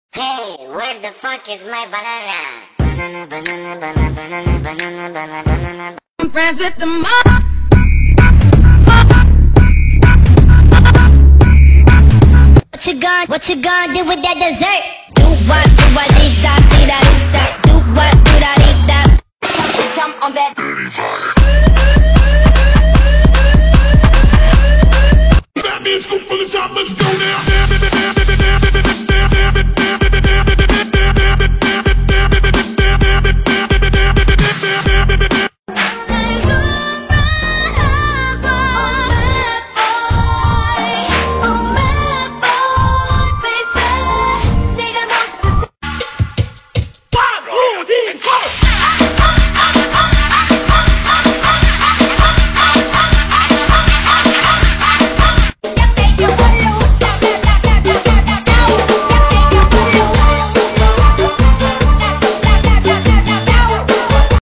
Hey, where the fuck is my banana? Banana, banana, banana, banana, banana, banana, banana. I'm friends with the mom. What you gonna do with that dessert?